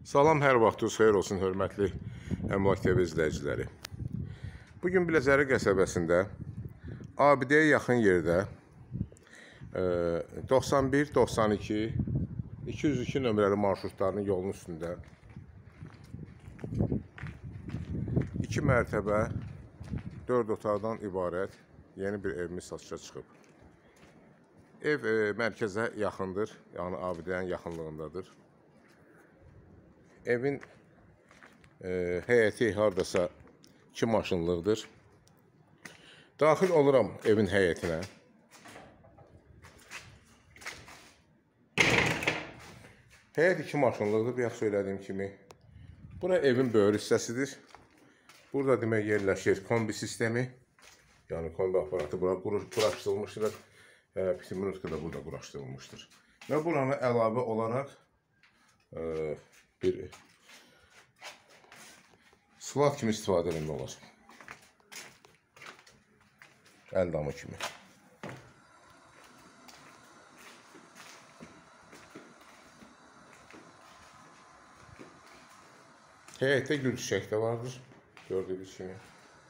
Salam, hər vaxtınız xeyir olsun, hörmətli Əmlak TV izləyiciləri. Bugün Biləcəri qəsəbəsində Abidəyə yaxın yerdə 91, 92, 202 nömrəli marşrutlarının yolun üstündə 2 mərtəbə 4 otaqdan ibarət yeni bir evimiz satışa çıxıb. Ev mərkəzə yaxındır, yəni Abidənin yaxınlığındadır. Evin həyəti hardasa 2 maşınlıqdır. Daxil oluram evin həyətinə. Həyət 2 maşınlıqdır, bayaq söylədiyim kimi. Bura evin böyür hissəsidir. Burada demək yerləşir kombi sistemi. Yəni kombi aparatı bura quraşdırılmışdır. Pitiminütka da burada quraşdırılmışdır. Və buranı əlavə olaraq bir slat kimi istifadə edilmək olar. Əl damı kimi. Həyətdə gül çiçək də vardır. Gördüyünüz kimi.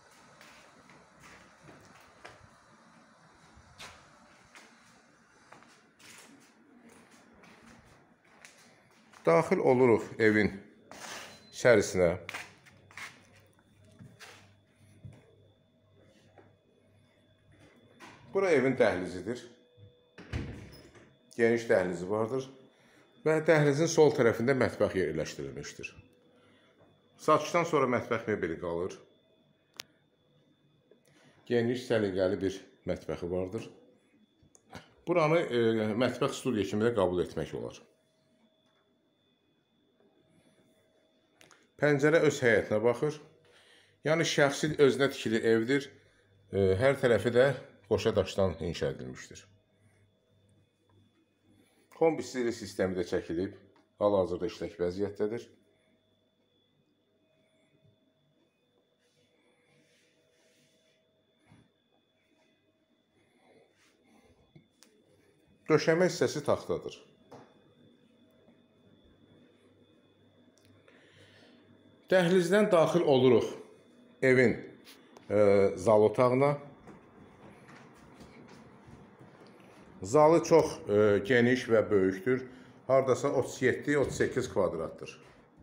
Daxil oluruq evin içərisinə. Bura evin dəhlizidir. Geniş dəhlizi vardır. Və dəhlizin sol tərəfində mətbəx yerləşdirilmişdir. Satışdan sonra mətbəx mebeli qalır. Geniş, səliqəli bir mətbəxi vardır. Buranı mətbəx studiya kimi də qəbul etmək olar. Pəncərə öz həyətinə baxır. Yəni şəxsi özünə tikili evdir. Hər tərəfi də qoşa daşdan inşa edilmişdir. Kombi sistemi də çəkilib. Hal-hazırda işlək vəziyyətdədir. Döşəmə hissəsi taxtadır. Dəhlizdən daxil oluruq evin zal otağına. Zalı çox geniş və böyükdür. Hardasa 37-38 kvadratdır.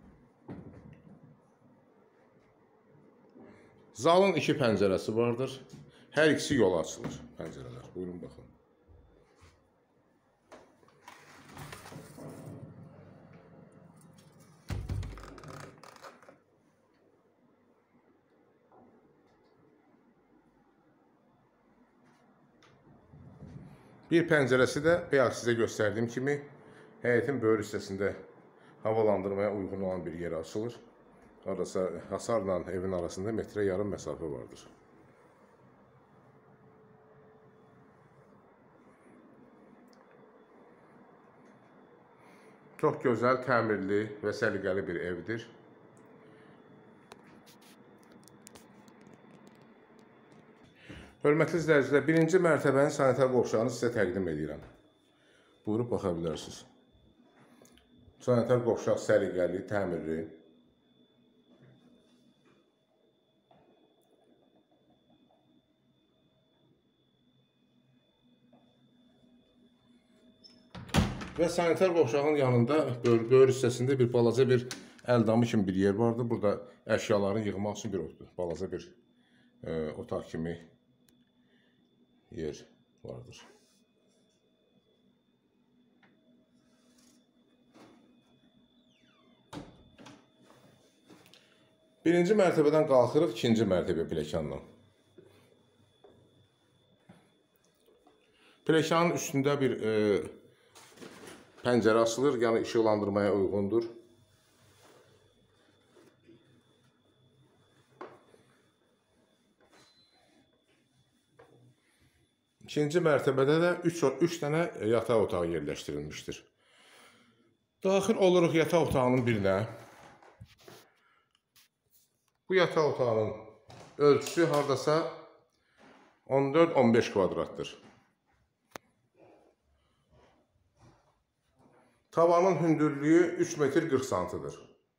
Zalın 2 pəncərəsi vardır. Hər ikisi yola açılır pəncərələr. Buyurun baxın. Bir pəncərəsi də bayaq sizə göstərdiyim kimi həyətin böyür hissəsində havalandırmaya uyğun olan bir yerə açılır. Arası hasarla evin arasında metrə yarım məsafə vardır. Çox gözəl, təmirli və səliqəli bir evdir. Hörmətli izləyicilər, birinci mərtəbənin sanitar qovşağını sizə təqdim edirəm. Buyurub baxa bilərsiniz. Sanitar qovşaq səliqəli, təmirli. Və sanitar qovşağın yanında böyür hissəsində bir balaca bir əldamı kimi bir yer vardır. Burada əşyaların yığmaq üçün bir balaca bir otaq kimi yer vardır. Birinci mərtəbədən qalxırıq ikinci mərtəbə pilləkənlə. Pilləkənin üstündə bir pəncərə açılır, yəni işıqlandırmaya uyğundur. İkinci mərtəbədə də 3 dənə yataq otağı yerləşdirilmişdir. Daxil oluruq yataq otağının birinə. Bu yataq otağının ölçüsü hardasa 14-15 kvadratdır. Tavanın hündürlüyü 3 metr 40 santıdır.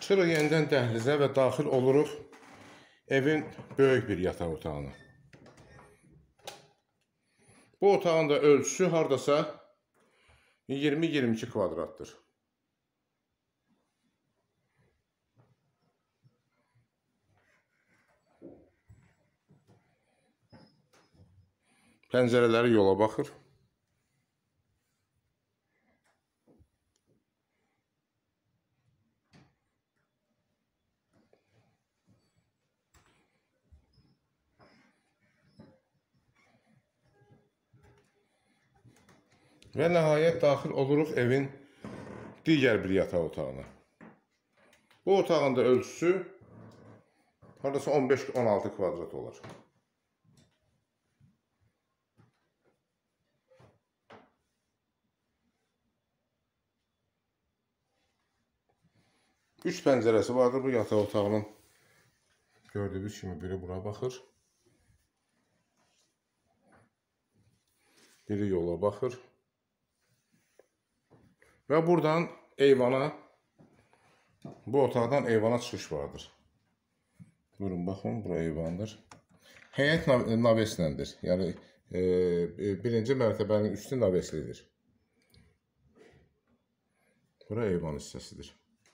Çıxırıq yenidən dəhlizə və daxil oluruq evin böyük bir yataq otağına. Bu otağın da ölçüsü hardasa 20-22 kvadratdır. Pəncərələri yola baxır. Və nəhayət daxil oluruq evin digər bir yataq otağına. Bu otağın da ölçüsü hardasa 15-16 kvadrat olar. Üç pəncərəsi vardır bu yataq otağının. Gördüyünüz kimi biri bura baxır. Biri yola baxır. Və buradan eyvana, bu otaqdan eyvana çıxış vardır. Buyurun, baxın, bura eyvandır. Həyət navesləndir. Yəni, birinci mərtəbənin üstü naveslidir. Bura eyvan hissəsidir.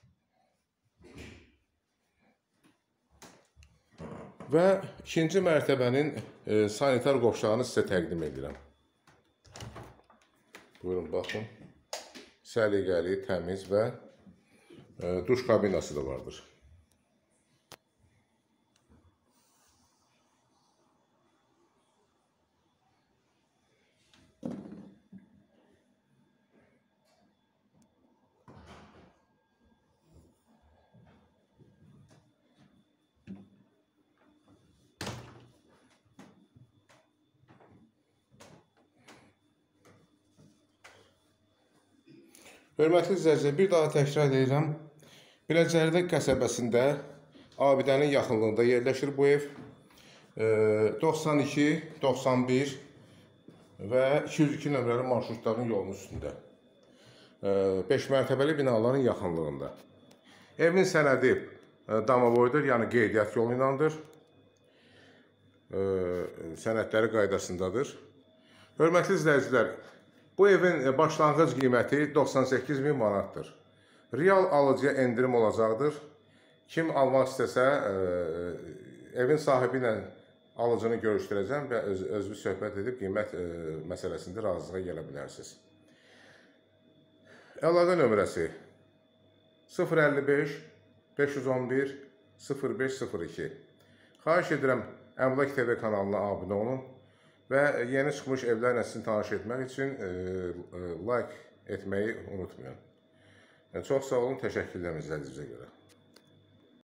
Və ikinci mərtəbənin sanitar qovşağını sizə təqdim edirəm. Buyurun, baxın. Səliqəli, təmiz və duş kabinası da vardır. Hörmətli izləyicilər, bir daha təkrar edirəm. Biləcəridə qəsəbəsində abidənin yaxınlığında yerləşir bu ev. 92, 91 və 202 nömrəli marşrutların yolunun üstündə. 5 mərtəbəli binaların yaxınlığında. Evin sənədi damaboydur, yəni qeydiyyat yolu ilandır. Sənədləri qaydasındadır. Hörmətli izləyicilər, bu evin başlanğıc qiyməti 98.000 manatdır. Real alıcıya endirim olacaqdır. Kim almaq istəsə, evin sahibi ilə alıcını görüşdürəcəm və özünüz söhbət edib qiymət məsələsində razılığa gələ bilərsiniz. Əlaqə nömrəsi 055 511 0502. Xahiş edirəm, Əmlak TV kanalına abunə olun və yeni çıxmış evlərlə sizi tanış etmək üçün like etməyi unutmayın. Çox sağ olun, təşəkkürlər izlədiyinizə görə.